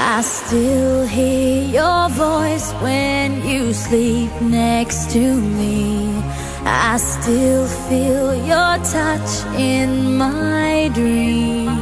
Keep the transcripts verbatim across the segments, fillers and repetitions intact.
I still hear your voice when you sleep next to me. I still feel your touch in my dream.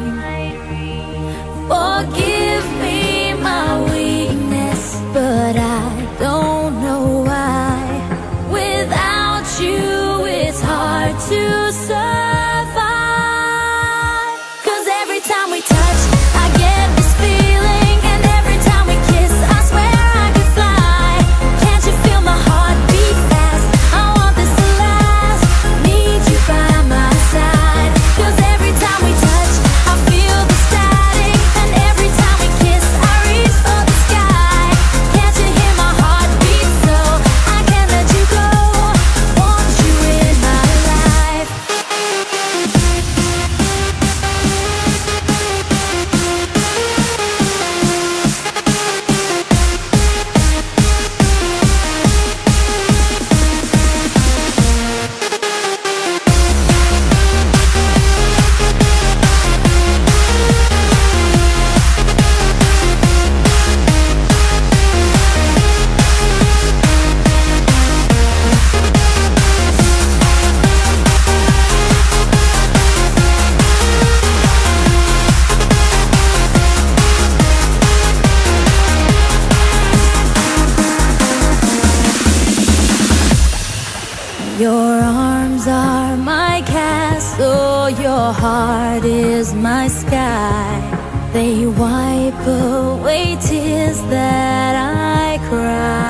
Forgive me my weakness, but I don't know why. Without you, it's hard to survive. 'Cause every time we touch, I get this feeling, and every time we kiss, I swear I could fly. Can't you feel my heart beat fast? I want this to last. Need you by my side. 'Cause every time we touch, I feel the static, and every time we kiss, I reach for the sky. Can't you hear my heart beat? So I can't let you go. Want you in my life. Your arms are my castle, your heart is my sky. They wipe away tears that I cry.